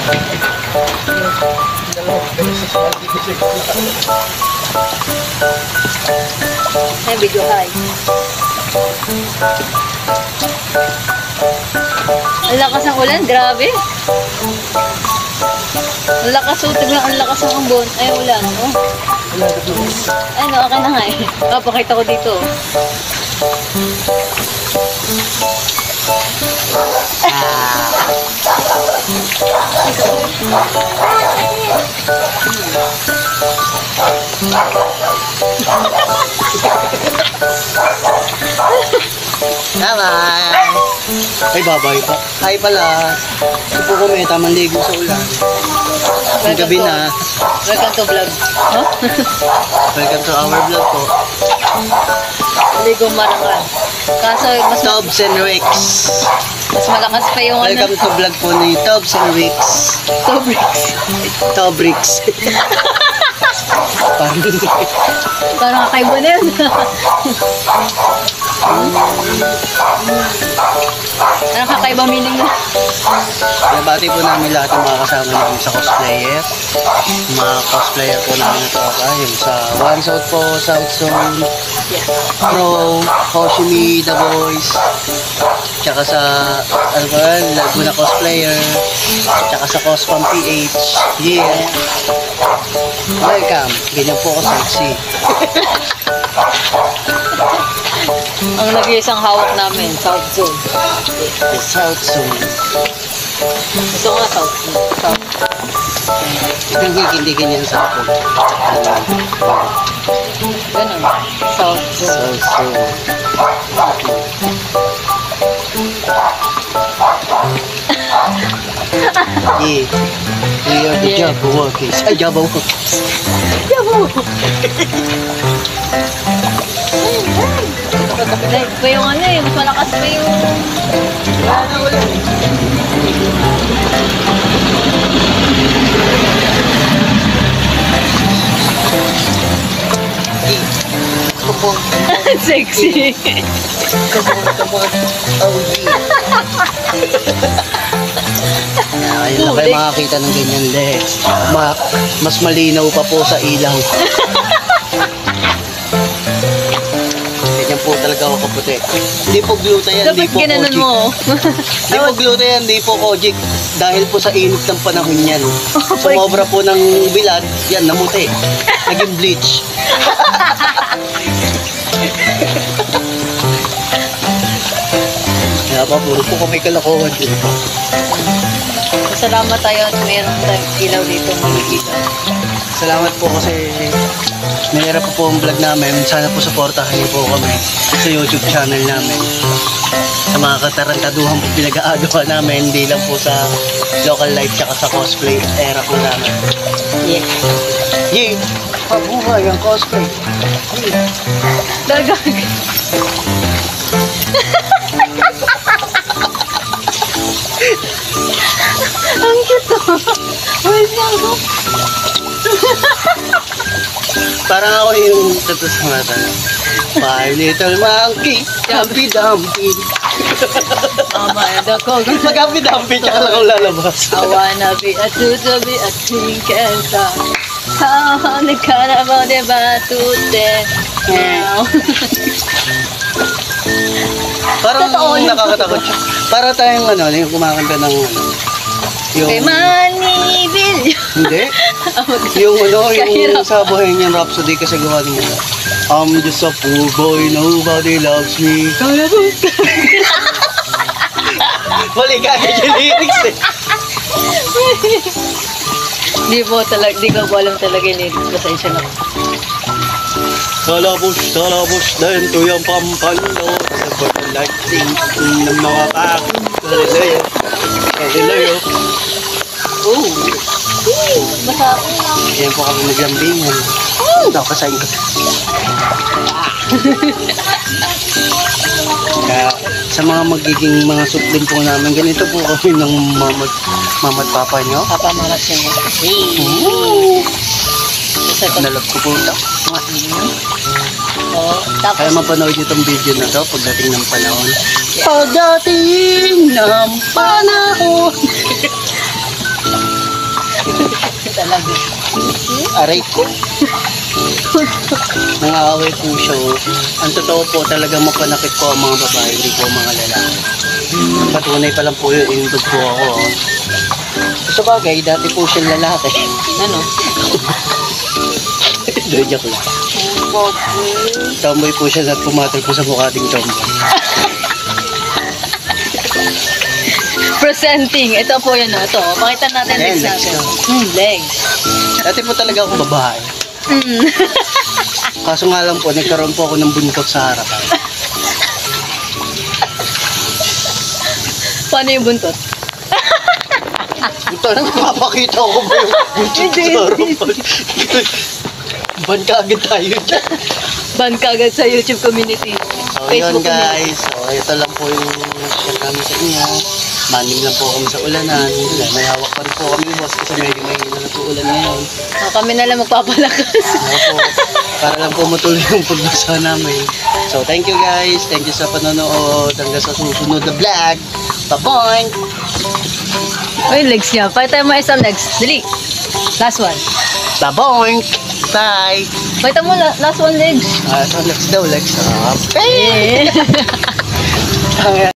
Ay, video high. Ang lakas ng ulan, grabe. Ang lakas, tignan, ang lakas ng ambon. Ay, ulan, oh. Ay, no, okay na nga eh. Papakita ko dito. Naman! Ay, babay pa. Ay pala. Ito po kami, tamang ligo sa ulan. Ang gabi na. Welcome to vlog. Huh? Welcome to our vlog po. Ligo marangal. Kaso, Tobs and Wicks. mas malakas pa yung Welcome to vlog po ni Tobs and Wicks. Tobrix. Tobrix. Parang kakaiba na yun. Parang kakaiba meaning na. Nabati po namin lahat ng mga kasama namin sa cosplayer. Mga cosplayer po namin ito. Yung sa One South po, South Zone, Pro, Hoshimi, The Boys. Tsaka sa, ano ba, Laguna cosplayer. Tsaka sa Cospam PH. Yeah. Welcome. Ganyan po ako sexy. Ang nag-iisang hawak namin, South Zone. The South Zone. Ito nga, South Zone. South. Hindi ganyan sa ako. Ganun. South Zone. South Zone. Yeah. We are the Java workers. Ay, Java workers. Yabo! Ay, pa yung ano eh, mas malakas pa yung... Wala na ulan. Kapag Sexy. oh yeah. Ayun lang kayo makakita ng ganyan de. Mas malinaw pa po sa ilaw. Ganyan po talaga ako kaputi. Hindi po gluta yan, hindi Dapat po ginanon kojic. mo. Hindi po gluta yan, hindi po kojic. Dahil po sa init ng panahon yan. Sumobra po ng bilat, yan, namuti. Naging bleach. Kaya pa, puro po kami kalakuhan dito. Salamat tayo at mayroon tayong ilaw dito makikita. Salamat po kasi nahirap po ang vlog namin. Sana po supportahan niyo po kami sa YouTube channel namin. Sa mga katarantaduhan po pinag-aagawa namin, hindi lang po sa local life tsaka sa cosplay era po namin. Yeah. Yay! Pabuhay ang cosplay. Dagang. Ang cute oh. Wait lang ako. Parang ako yung tatos ng mata. My little monkey, Dumpy Dumpy. Mama and ako. Mag-Dumpy Dumpy tsaka lang ako lalabas. I wanna be a tutu, be a pink and star. How the carnival de batute. Now. Parang Totoo yun. nakakatakot siya. Para tayong ano, yung kumakanta ng ano. Yung, Kay Manny hindi. Yung ano, yung sa Bohemian Rhapsody kasi gawa niya. I'm just a poor boy, nobody loves me. Mali ka yung lyrics eh. Di ko po alam talaga yung lyrics. Pasensya na. Talabos, lento yung pampalo. Sabot ang lighting ng mga paki. Kalilayo. Oh. Basta Yan po kami naglambingan. Nakasayin ko. Kaya sa mga magiging mga supling po namin, ganito po kami ng mama at papa nyo. Papa Mama Chingo. Nalap ko po ito. Oh, tapos Kaya mapanood nyo itong video na to pagdating ng panahon. Pagdating ng panahon. talaga. Aray ko. Nangaaway po siya. Oh. Ang totoo po talagang mapanakit po ang mga babae, hindi po ang mga lalaki. Patunay pa lang po yung indog po ako. Oh. Sa bagay, dati po siyang lalaki. Ano? Joke lang. Tomboy po siya na pumatol po sa mukha ding tomboy. Presenting. Ito po yun. Ito. Pakita natin Ayan, legs legs natin. na. Legs. Dati po talaga akong babae. Mm. Kaso nga lang po, nagkaroon po ako ng buntot sa harapan. Paano yung buntot? Ito na, mapakita ko ba yung buntot Hindi, sa harapan? Ban ka agad tayo dyan. Ban ka agad sa YouTube community. So yun guys, so ito lang po yung share namin sa inyo. Maning lang po kami sa ulanan. Wala, may hawak pa rin po kami boss kasi medyo may na po ulan ngayon. So, kami na lang magpapalakas. Ano po, para lang po matuloy yung pagbasa namin. So thank you guys, thank you sa panonood. Hanggang sa susunod na vlog. Bye-bye! Uy, legs niya. Pakita mo isang legs. Dali. Last one. Bye-bye! Bye! Pakita mo last one legs. So let's daw, let's up. Eh. Ang